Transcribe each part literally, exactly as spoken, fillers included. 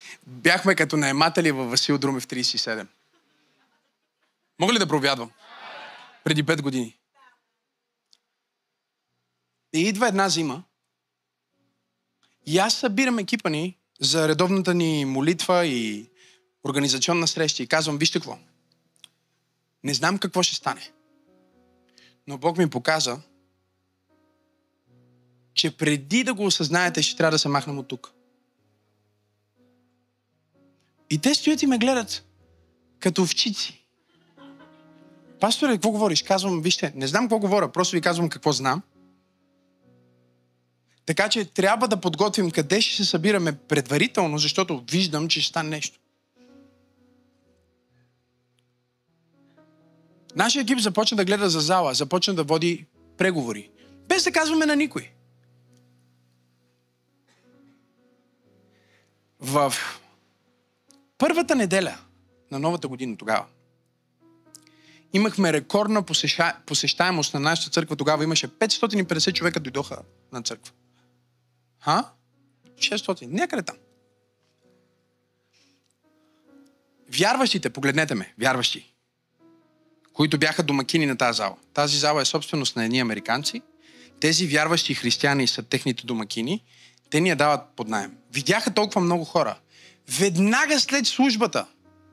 Бяхме като наематели във Васил Друмев трийсет и седем. Мога ли да проповядвам? Преди пет години. И идва една зима и аз събирам екипа ни за редовната ни молитва и организационна среща и казвам, вижте какво. Не знам какво ще стане. Но Бог ми показа, че преди да го осъзнаете, ще трябва да се махнем от тук. И те стоят и ме гледат като овчици. Пасторе, какво говориш? Казвам, вижте, не знам какво говоря, просто ви казвам какво знам. Така че трябва да подготвим къде ще се събираме предварително, защото виждам, че ще стане нещо. Нашия екип започна да гледа за зала, започна да води преговори. Без да казваме на никой. В първата неделя на новата година тогава имахме рекордна посеща... посещаемост на нашата църква. Тогава имаше петстотин и петдесет човека дойдоха на църква. Ха? шестстотин. Някъде там. Вярващите, погледнете ме, вярващи, които бяха домакини на тази зала. Тази зала е собственост на едни американци. Тези вярващи християни са техните домакини. Те ни я дават под наем. Видяха толкова много хора. Веднага след службата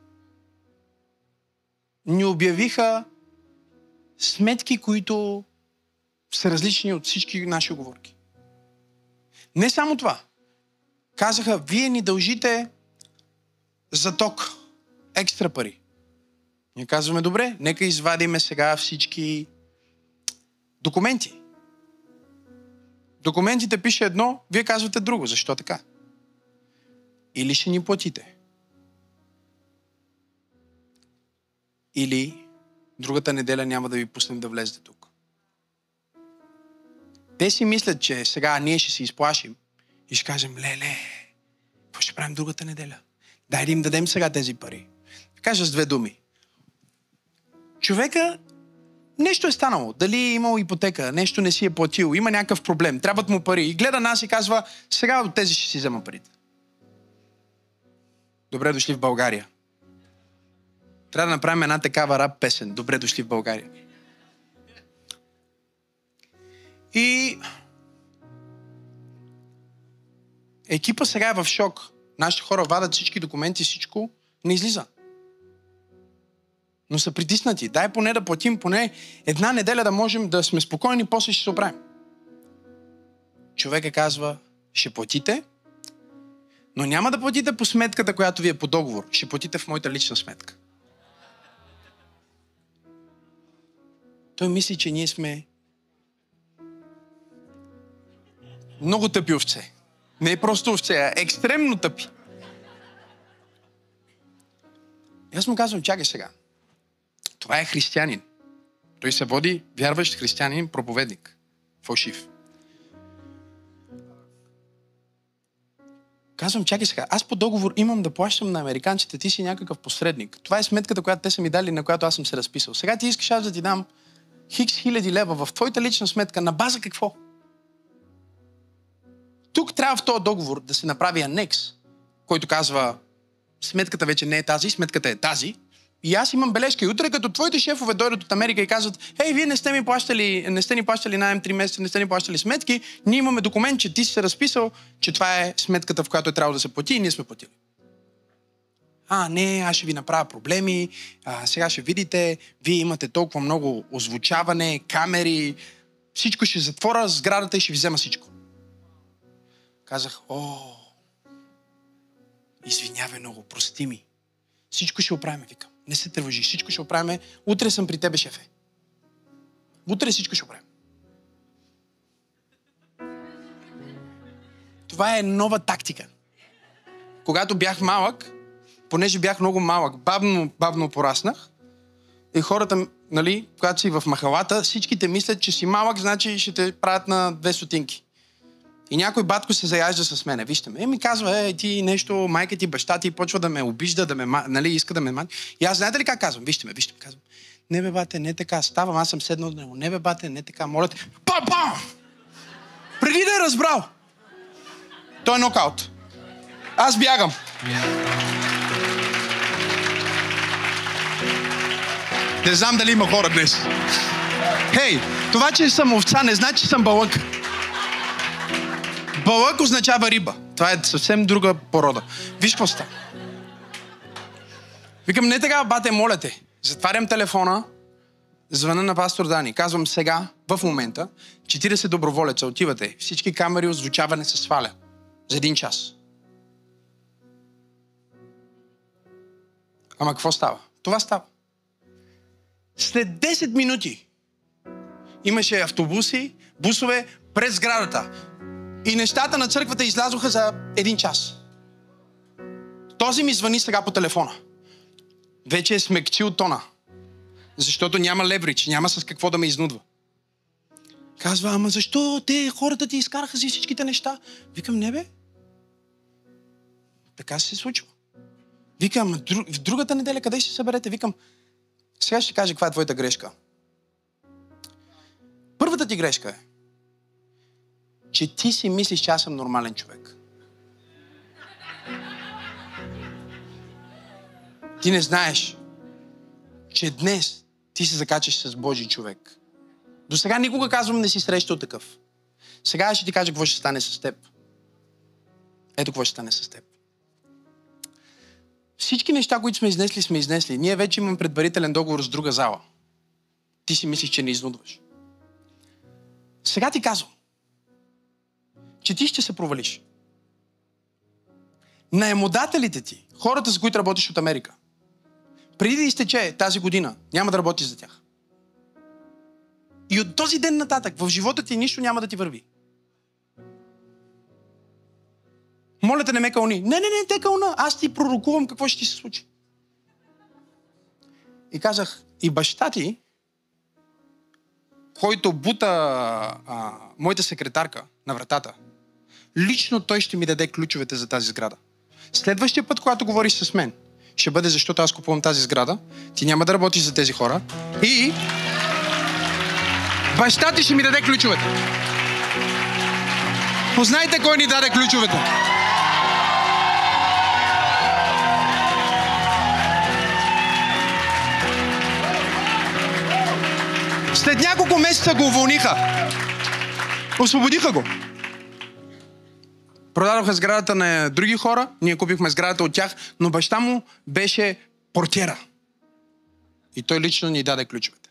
ни обявиха сметки, които са различни от всички наши уговорки. Не само това. Казаха, вие ни дължите за ток. Екстра пари. Ние казваме, добре, нека извадиме сега всички документи. Документите пише едно, вие казвате друго. Защо така? Или ще ни платите. Или другата неделя няма да ви пуснем да влезете тук. Те си мислят, че сега ние ще се изплашим и ще кажем, леле, какво ще правим другата неделя? Дай да им дадем сега тези пари. Кажа с две думи. Човека нещо е станало. Дали е имал ипотека, нещо не си е платил, има някакъв проблем, трябват му пари. И гледа нас и казва, сега от тези ще си взема парите. Добре дошли в България. Трябва да направим една такава рап песен. Добре дошли в България. И екипа сега е в шок. Нашите хора вадат всички документи, всичко не излиза. Но са притиснати. Дай поне да платим, поне една неделя да можем да сме спокойни, после ще се оправим. Човека казва, ще платите, но няма да платите по сметката, която ви е по договор. Ще платите в моята лична сметка. Той мисли, че ние сме много тъпи овце. Не е просто овце, а екстремно тъпи. И аз му казвам, чакай сега. Това е християнин. Той се води вярващ християнин, проповедник. Фалшив. Казвам, чакай сега, аз по договор имам да плащам на американците, ти си някакъв посредник. Това е сметката, която те са ми дали, на която аз съм се разписал. Сега ти искаш аз да ти дам хикс хиляди лева в твоята лична сметка, на база какво? Тук трябва в този договор да се направи анекс, който казва, сметката вече не е тази, сметката е тази. И аз имам бележка. И утре, като твоите шефове дойдат от Америка и казват, ей, вие не сте ми плащали, не сте ни плащали наем три месеца, не сте ни плащали сметки, ние имаме документ, че ти си се разписал, че това е сметката, в която е трябвало да се плати и ние сме платили. А, не, аз ще ви направя проблеми, а, сега ще видите, вие имате толкова много озвучаване, камери, всичко ще затворя сградата и ще ви взема всичко. Казах, о, извинявай много, прости ми. Всичко ще оправим, викам. Не се тревожи, всичко ще оправим. Утре съм при тебе, шефе. Утре всичко ще оправим. Това е нова тактика. Когато бях малък, понеже бях много малък, бавно, бавно пораснах, и хората, нали, когато си в махалата, всичките мислят, че си малък, значи ще те правят на две стотинки. И някой батко се заяжда с мене. Вижте ме. И ми казва, е, ти нещо, майка ти, баща ти почва да ме обижда, да ме, нали, иска да ме мани. И аз знаете ли как казвам? Вижте ме, вижте ме. Казвам, не бе, бате, не така. Ставам, аз съм седнал до него. Не бе, бате, не така. Моля те. Пам-пам! Преди да е разбрал. Той е нокаут. Аз бягам. Не знам дали има хора днес. Хей, това, че съм овца, не значи, че съм балък. Балък означава риба. Това е съвсем друга порода. Виж какво става. Викам, не така, бате, моля те. Затварям телефона, звъна на пастор Дани. Казвам сега, в момента, четирийсет доброволеца, отивате. Всички камери, озвучаване се сваля. За един час. Ама какво става? Това става. След десет минути имаше автобуси, бусове през сградата. И нещата на църквата излязоха за един час. Този ми звъни сега по телефона. Вече е смекчил тона. Защото няма леврич, няма с какво да ме изнудва. Казва, ама защо те, хората ти изкараха си всичките неща? Викам, не бе. Така се случва. Викам, в другата неделя къде ще се съберете? Викам, сега ще кажа каква е твоята грешка. Първата ти грешка е, че ти си мислиш, че аз съм нормален човек. Ти не знаеш, че днес ти се закачаш с Божий човек. До сега никога казвам, не си срещал такъв. Сега ще ти кажа какво ще стане с теб. Ето какво ще стане с теб. Всички неща, които сме изнесли, сме изнесли. Ние вече имаме предварителен договор с друга зала. Ти си мислиш, че не изнудваш. Сега ти казвам, че ти ще се провалиш. Наемодателите ти, хората, с които работиш от Америка, преди да изтече тази година, няма да работиш за тях. И от този ден нататък в живота ти нищо няма да ти върви. Моля те, не ме кълни. Не, не, не, те кълна. Аз ти пророкувам какво ще ти се случи. И казах, и баща ти, който бута а, моята секретарка на вратата, лично той ще ми даде ключовете за тази сграда. Следващия път, когато говориш с мен, ще бъде защото аз купувам тази сграда, ти няма да работиш за тези хора и баща ти ще ми даде ключовете. Познайте кой ни даде ключовете. След няколко месеца го уволниха. Освободиха го. Продадоха сградата на други хора, ние купихме сградата от тях, но баща му беше портиера. И той лично ни даде ключовете.